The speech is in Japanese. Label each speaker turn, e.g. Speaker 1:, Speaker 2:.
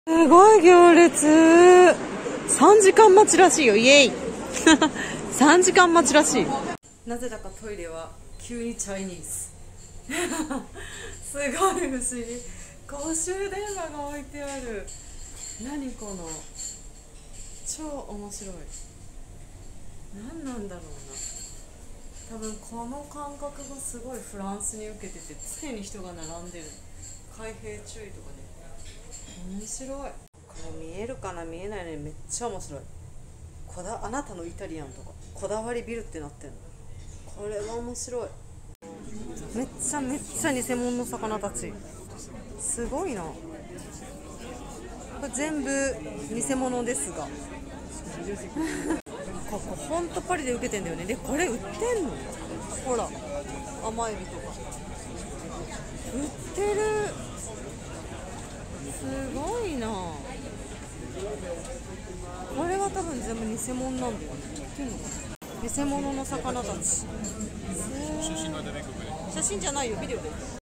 Speaker 1: すごい行列。3時間待ちらしいよ。イエイ3時間待ちらしい。なぜだかトイレは急にチャイニーズすごい不思議。公衆電話が置いてある。何この超面白い。何なんだろうな。多分この感覚がすごいフランスに受けてて、常に人が並んでる。開閉注意とかね。面白い。これ見えるかな、見えないのにめっちゃ面白い。あなたのイタリアンとかこだわりビルってなってるの。これは面白い。めっちゃ偽物の魚たち。すごいな。これ全部偽物ですがここほんとパリで受けてんだよね。でこれ売ってんの。ほら甘エビとか売ってる。すごいな。これは多分全部偽物なんだよね。売ってんのかな。偽物の魚たち。写真じゃないよ、ビデオで。